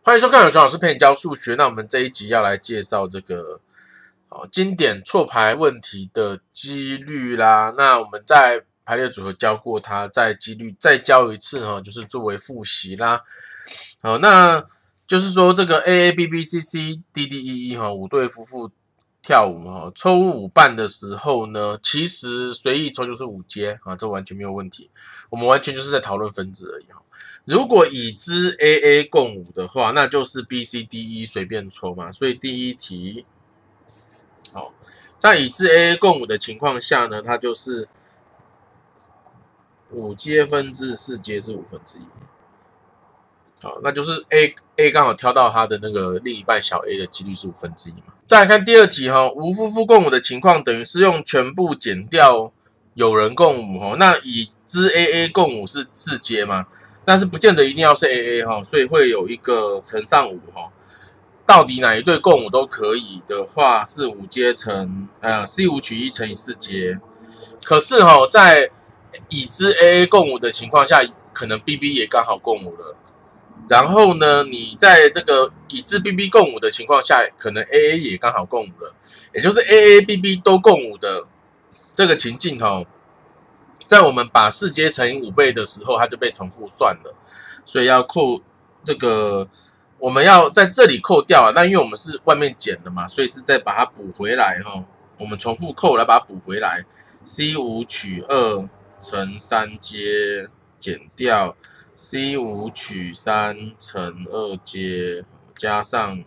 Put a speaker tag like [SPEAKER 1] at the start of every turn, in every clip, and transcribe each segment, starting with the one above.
[SPEAKER 1] 欢迎收看有熊老师陪你教数学。那我们这一集要来介绍这个经典错排问题的几率啦。那我们在排列组合教过它，在几率再教一次就是作为复习啦。好，那就是说这个 AABBCCDDEE 5对夫妇跳舞抽舞伴的时候呢，其实随意抽就是5阶这完全没有问题。我们完全就是在讨论分子而已。如果已知 AA 共舞的话，那就是 BCDE 随便抽嘛。所以第一题，在已知 AA 共舞的情况下呢，它就是5阶分之4阶是1/5。好，那就是 A 刚好挑到它的那个另一半小 a 的几率是1/5嘛。再来看第二题无夫妇共舞的情况，等于是用全部减掉有人共舞那已知 AA 共舞是4阶嘛。但是不见得一定要是 AA 所以会有一个乘上5到底哪一对共舞都可以的话，是5阶乘C5取1乘以4阶。可是在已知 AA 共舞的情况下，可能 BB 也刚好共舞了。然后呢，你在这个已知 BB 共舞的情况下，可能 AA 也刚好共舞了，也就是 AA、BB 都共舞的这个情境在我们把4阶乘以5倍的时候，它就被重复算了，所以要扣这个，我们要在这里扣掉那因为我们是外面减的嘛，所以是再把它补回来我们重复扣来把它补回来 ，C5取2乘3阶减掉 C5取3乘2阶加上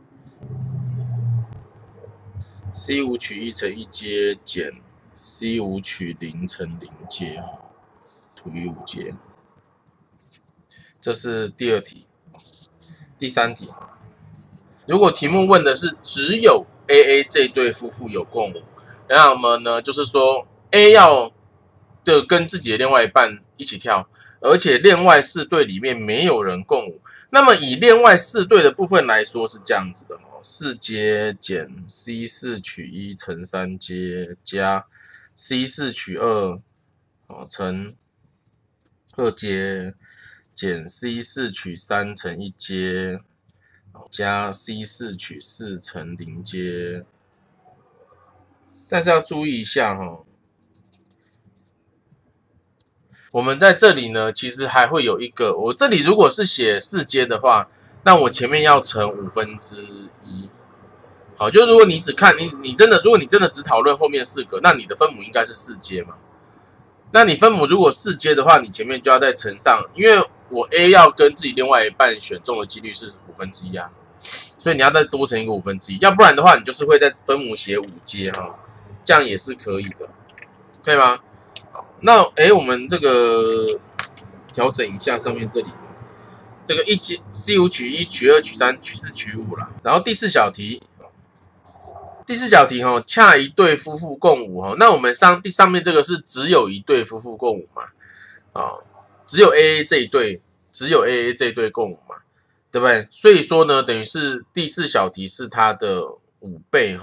[SPEAKER 1] C5取1乘1阶减C5取0乘0阶除以5阶，这是第二题。第三题，如果题目问的是只有 AA 这对夫妇有共舞，那么呢，就是说 A 要跟自己的另外一半一起跳，而且另外4对里面没有人共舞。那么以另外4对的部分来说是这样子的4阶减 C4取1乘3阶加C4取2乘2阶减 C4取3乘1阶加 C4取4乘0阶。但是要注意一下我们在这里呢，其实还会有一个，我这里如果是写4阶的话，那我前面要乘1/5。好，就如果你只看你真的，如果你真的只讨论后面4个，那你的分母应该是4阶嘛。那你分母如果4阶的话，你前面就要再乘上，因为我 A 要跟自己另外一半选中的几率是1/5所以你要再多乘一个1/5，要不然的话，你就是会在分母写5阶这样也是可以的，可以吗？好，那我们这个调整一下上面这里。这个C5取1取2取3取4取5啦。然后第四小题，恰一对夫妇共舞那我们上面这个是只有一对夫妇共舞嘛只有 AA 这一对，只有 AA 这一对共舞嘛，对不对？所以说呢，等于是第4小题是它的5倍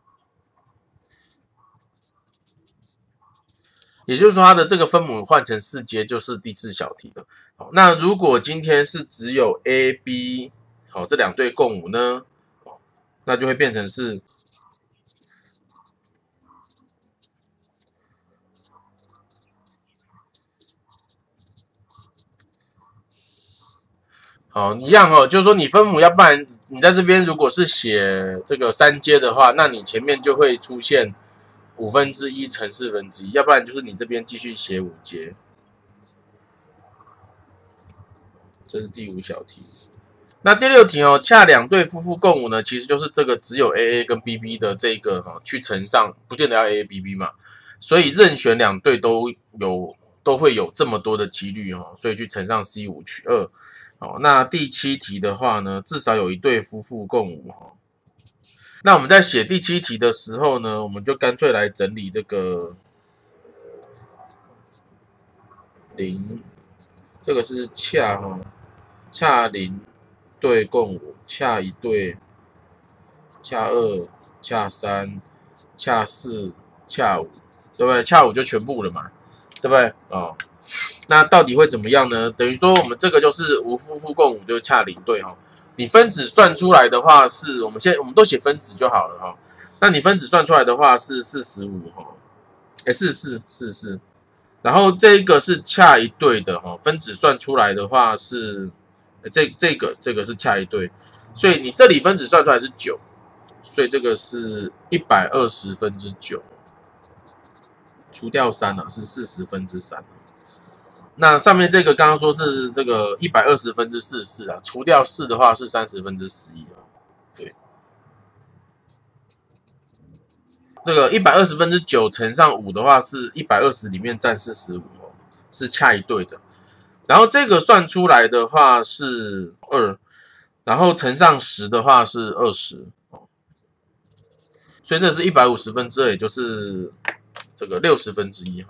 [SPEAKER 1] 也就是说它的这个分母换成4阶就是第4小题的。那如果今天是只有 AB 这2对共舞呢那就会变成是一样就是说你分母，要不然你在这边如果是写这个3阶的话，那你前面就会出现1/5乘1/4，要不然就是你这边继续写5阶。这是第5小题。那第6题恰2对夫妇共舞呢，其实就是这个只有 AA 跟 BB 的这个去乘上，不见得要 AA、BB 嘛，所以任选2对都会有这么多的几率所以去乘上 C5取2。那第7题的话呢，至少有一对夫妇共舞那我们在写第7题的时候呢，我们就干脆来整理这个0，这个是恰0对共舞，恰1对，恰2，恰3，恰4，恰5，对不对？恰5就全部了嘛，对不对？那到底会怎么样呢？等于说我们这个就是无夫妇共舞，就是恰0对你分子算出来的话是，我们都写分子就好了哈。那你分子算出来的话是45哈，44，然后这个是恰一对的哈，分子算出来的话是这个是恰一对，所以你这里分子算出来是9，所以这个是120分之9，除掉3啊是40分之3。那上面这个刚刚说是这个120分之44啊，除掉4的话是30分之11啊，对。这个120分之9乘上5的话是120里面占45哦，是恰一对的。然后这个算出来的话是2，然后乘上10的话是20哦，所以这是150分之2，也就是这个60分之1哈。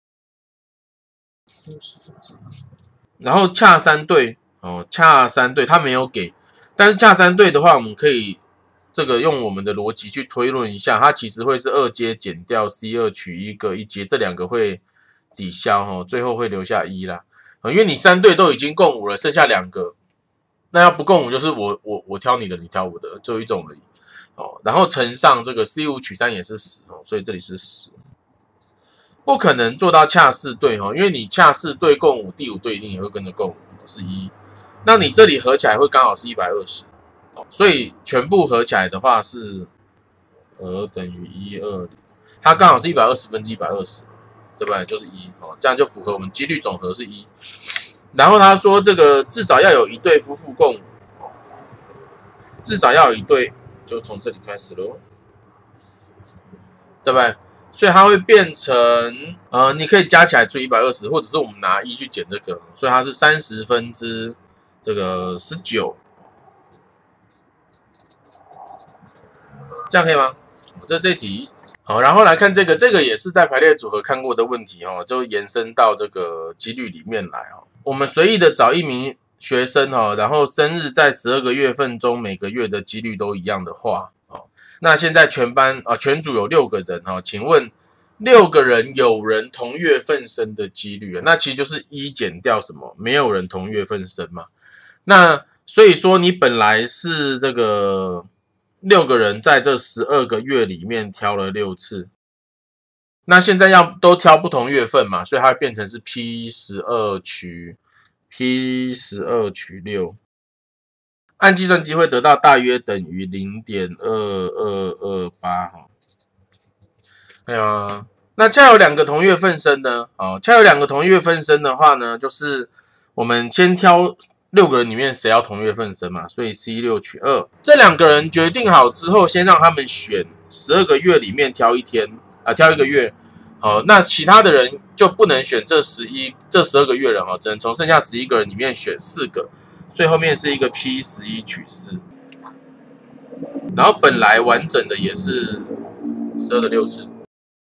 [SPEAKER 1] 然后恰3对哦，恰3对它没有给，但是恰3对的话，我们可以这个用我们的逻辑去推论一下，它其实会是2阶减掉 C2 取一个1阶，这两个会抵消哦，最后会留下1啦。因为你3对都已经共5了，剩下2个，那要不共5就是我挑你的，你挑我的，就一种而已哦。然后乘上这个 C5 取3也是10哦，所以这里是10。不可能做到恰4对哈，因为你恰4对共5，第5对一定也会跟着共5，是1。那你这里合起来会刚好是120，所以全部合起来的话是等于120，它刚好是120分之120，对不对？就是1哦，这样就符合我们几率总和是1。然后他说这个至少要有1对夫妇共5，至少要有1对，就从这里开始咯，对不对？所以它会变成你可以加起来除120，或者是我们拿1去减这个，所以它是30分之这个19，这样可以吗？这题好，然后来看这个也是在排列组合看过的问题哦，就延伸到这个几率里面来哦。我们随意的找一名学生哦，然后生日在12个月份中每个月的几率都一样的话。那现在全班全组有6个人哈，请问6个人有人同月份生的几率那其实就是1减掉什么？没有人同月份生嘛。那所以说你本来是这个6个人在这12个月里面挑了6次，那现在要都挑不同月份嘛，所以它会变成是 P12 取 6。按计算机会得到大约等于 0.2228 哈。那恰有2个同月份生呢？恰有2个同月份生的话呢，就是我们先挑6个人里面谁要同月份生嘛，所以 C6 取2。这2个人决定好之后，先让他们选12个月里面挑一天挑1个月。那其他的人就不能选这12个月人只能从剩下11个人里面选4个。所以后面是一个 P11 取4，然后本来完整的也是12的6次，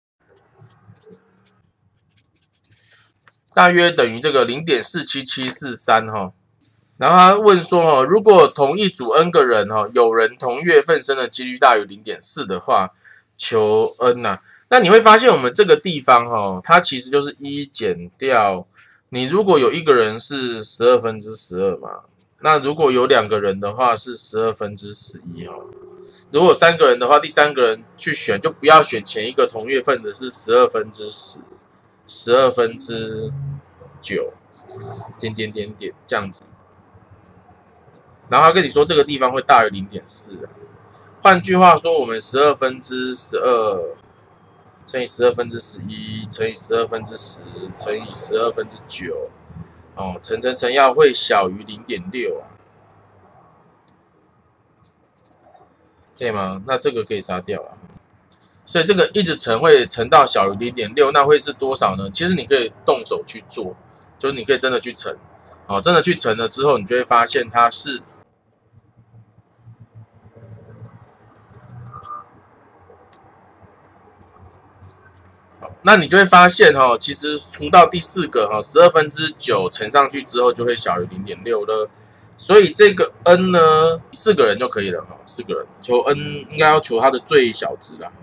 [SPEAKER 1] 大约等于这个 0.47743 哈。然后他问说如果同一组 n 个人有人同月份生的几率大于 0.4 的话，求 n 啊。那你会发现我们这个地方它其实就是1减掉你如果有1个人是12分之12嘛。那如果有2个人的话是12分之11如果3个人的话，第3个人去选就不要选前一个同月份的是12分之10 12分之9这样子。然后他跟你说这个地方会大于 0.4 换句话说我们12分之12乘以12分之11乘以12分之10乘以12分之9乘要会小于 0.6 可以吗？那这个可以杀掉了。所以这个一直乘会乘到小于 0.6， 那会是多少呢？其实你可以动手去做，就是你可以真的去乘真的去乘了之后，你就会发现它是那你就会发现其实除到第4个12分之9乘上去之后就会小于 0.6 了。所以这个 n 呢4个人就可以了4个人求 n 应该要求它的最小值啦，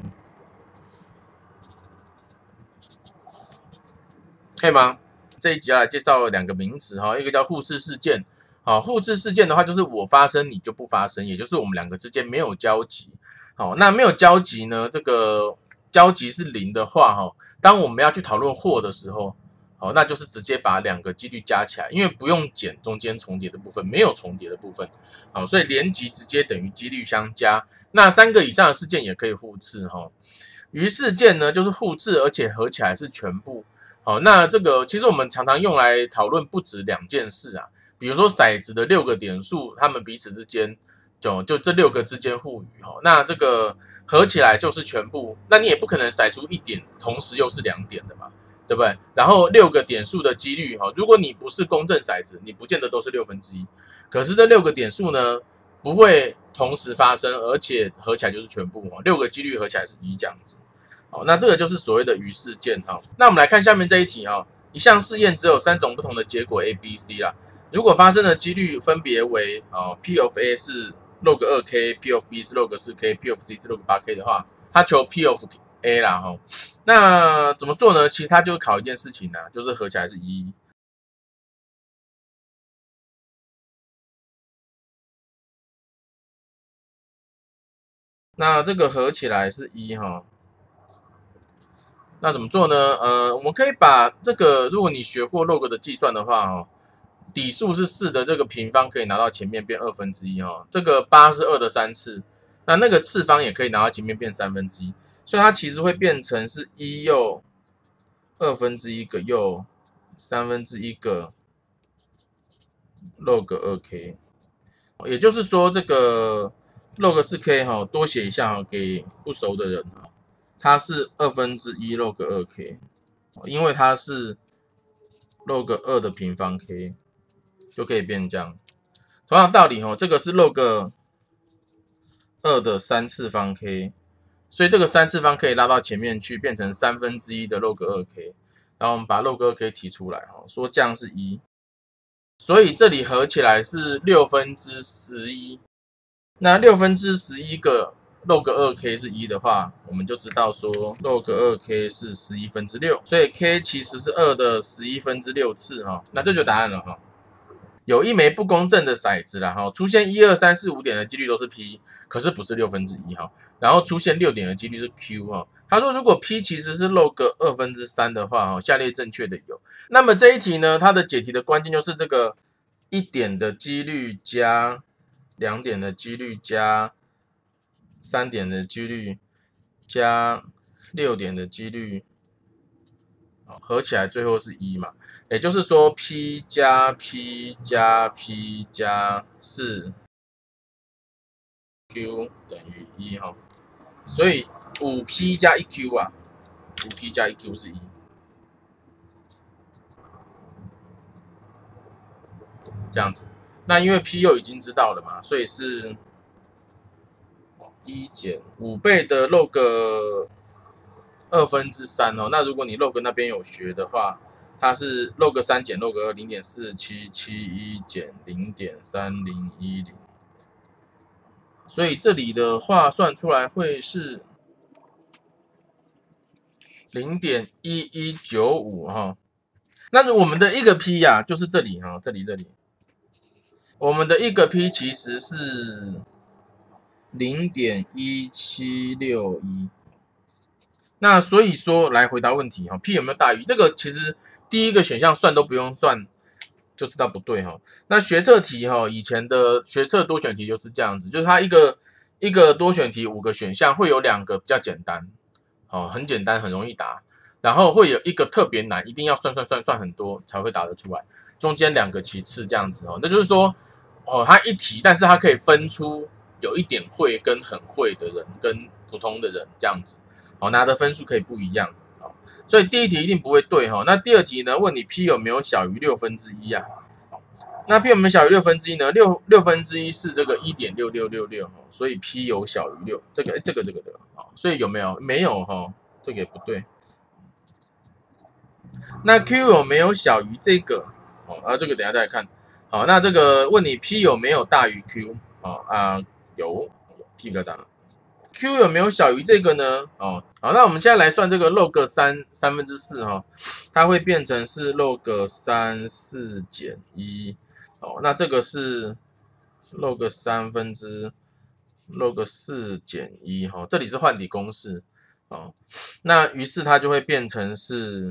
[SPEAKER 1] 可以吗？这一集要来介绍2个名词一个叫互斥事件好，互斥事件的话，就是我发生你就不发生，也就是我们两个之间没有交集。好，那没有交集呢？这个交集是零的话，当我们要去讨论或的时候，好，那就是直接把两个几率加起来，因为不用减中间重叠的部分，没有重叠的部分。好，所以连集直接等于几率相加。那3个以上的事件也可以互斥哈。余事件呢，就是互斥，而且合起来是全部。好，那这个其实我们常常用来讨论不止2件事啊。比如说骰子的6个点数，他们彼此之间就这6个之间互余哈，那这个合起来就是全部，那你也不可能骰出1点，同时又是2点的嘛，对不对？然后6个点数的几率哈，如果你不是公正骰子，你不见得都是1/6，可是这6个点数呢不会同时发生，而且合起来就是全部哈，6个几率合起来是1这样子。好，那这个就是所谓的余事件哈。那我们来看下面这一题哈，一项试验只有3种不同的结果 A、B、C 啦。如果发生的几率分别为P of A 是 log 2k，P of B 是 log 4k，P of C 是 log 8k 的话，他求 P of A 啦哈。那怎么做呢？其实他就考一件事情啊，就是合起来是1。那这个合起来是1哈。那怎么做呢？我们可以把这个，如果你学过 log 的计算的话底数是4的这个平方可以拿到前面变1/2哈，这个8是2的3次，那个次方也可以拿到前面变1/3，所以它其实会变成是1又1/2个又1/3个 log 2k， 也就是说这个 log 4k 多写一下给不熟的人它是1/2 log 2k， 因为它是 log 2的平方 k。就可以变这样。同样道理这个是 log 2的3次方 k， 所以这个3次方可以拉到前面去，变成1/3的 log 2k。然后我们把 log 2k 提出来说这样是1，所以这里合起来是11/11。那11/11个 log 2k 是1的话，我们就知道说 log 2k 是11/6，所以 k 其实是2的11/6次那这就答案了有一枚不公正的骰子啦出现1、2、3、4、5点的几率都是 P， 可是不是1/6然后出现6点的几率是 Q 他说如果 P 其实是 log 2/3的话下列正确的有。那么这一题呢，它的解题的关键就是这个1点的几率加2点的几率加3点的几率加6点的几率合起来最后是1嘛。也就是说 P 加 P 加 P 加4 Q 等于1所以 5P 加 1Q 啊 5P 加 1Q 是1这样子。那因为 P 又已经知道了嘛，所以是1减5倍的 log 2/3那如果你 log 那边有学的话，它是 log 3减 log 2 0.4771减 0.3010， 所以这里的话算出来会是 0.1195那我们的一个 P 就是这里这里我们的一个 P 其实是 0.1761。那所以说来回答问题P 有没有大于这个？其实第一个选项算都不用算就知道不对那学测题以前的学测多选题就是这样子，就是它一个多选题5个选项，会有2个比较简单很简单很容易答，然后会有一个特别难，一定要算很多才会答得出来，中间2个其次这样子那就是说它一题，但是它可以分出有一点会跟很会的人跟普通的人这样子拿的分数可以不一样所以第一题一定不会对那第二题呢，问你 P 有没有小于1/6那 P 有没有小于1/6呢？1/6是这个 1.6666所以 P 有小于6，这个所以有没有？没有这个也不对。那 Q 有没有小于这个这个等一下再来看那这个问你 P 有没有大于 Q 有 P 比较大。Q 有没有小于这个呢？好，那我们现在来算这个 log 3/4它会变成是 log 34减1， 哦，那这个是 log3 分之 log4 减1哈，这里是换底公式哦，那于是它就会变成是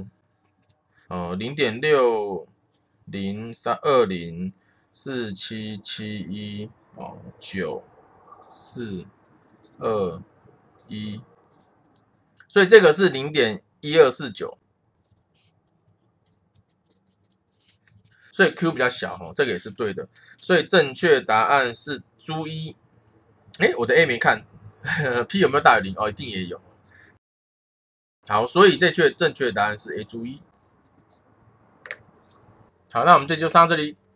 [SPEAKER 1] 0.6032047771哦94221，所以这个是0.1249。所以 Q 比较小哦，这个也是对的。所以正确答案是猪一。哎，我的 A 没看，P 有没有大于0？哦，一定也有。好，所以正确答案是 A 猪一。好，那我们这就上到这里。